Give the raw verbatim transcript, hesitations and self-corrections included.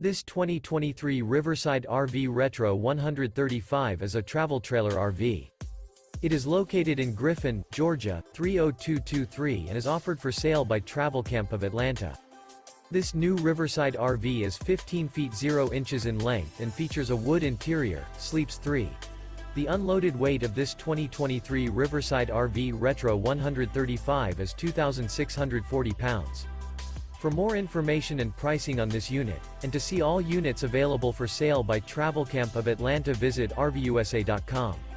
This twenty twenty-three Riverside R V Retro one thirty-five is a travel trailer R V. It is located in Griffin, Georgia, three oh two two three and is offered for sale by Travelcamp of Atlanta. This new Riverside R V is fifteen feet zero inches in length and features a wood interior, sleeps three. The unloaded weight of this twenty twenty-three Riverside R V Retro one thirty-five is two thousand six hundred forty pounds. For more information and pricing on this unit, and to see all units available for sale by Travelcamp of Atlanta, visit R V U S A dot com.